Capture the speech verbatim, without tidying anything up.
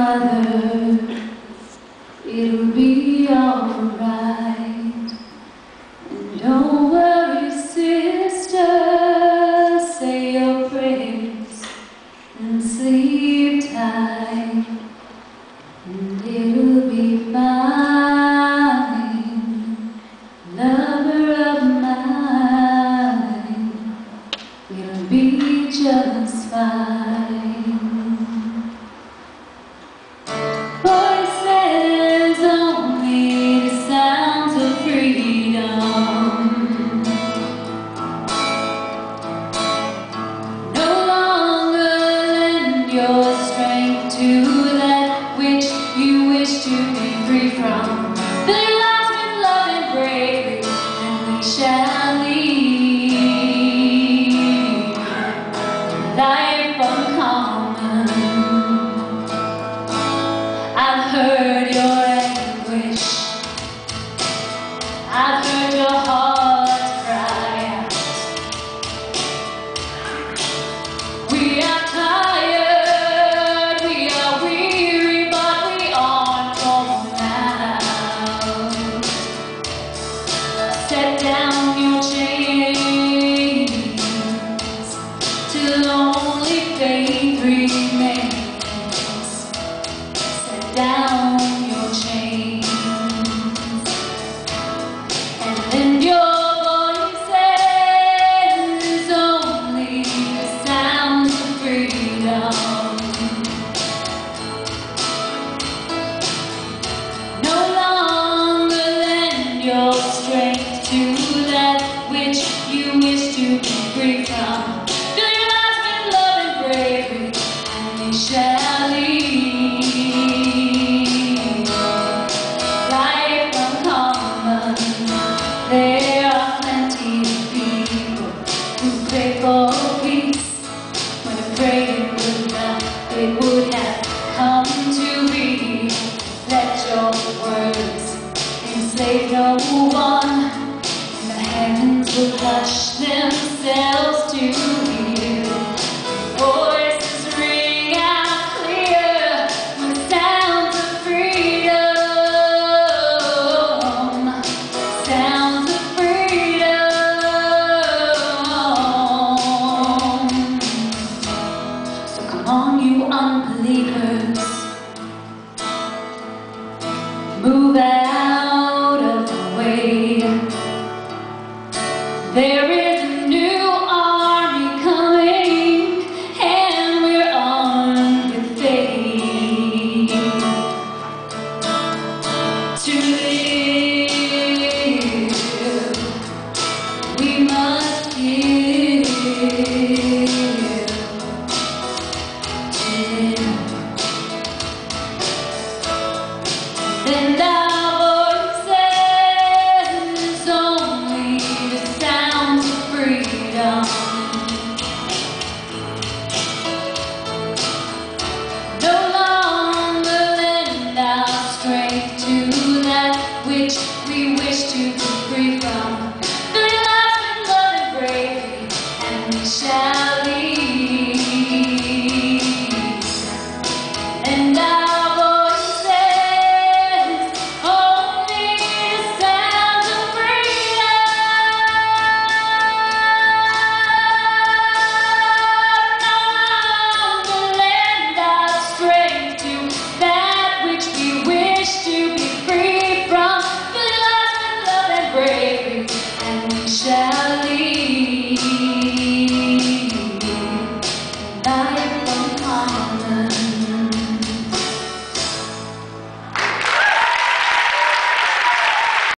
brother, it'll be alright. And don't worry, sister, say your prayers and sleep tight, and it'll be fine. Lover of mine, it'll be just fine. Voices only, the sounds of freedom. No longer lend your strength to that which you wish to be free from. Fill your lives with love and bravery, and we shall lead life uncommon. I've heard your anguish, I've heard your heart cry out. We are tired, we are weary, but we aren't going out. Set down your chains till only faith remains. Set down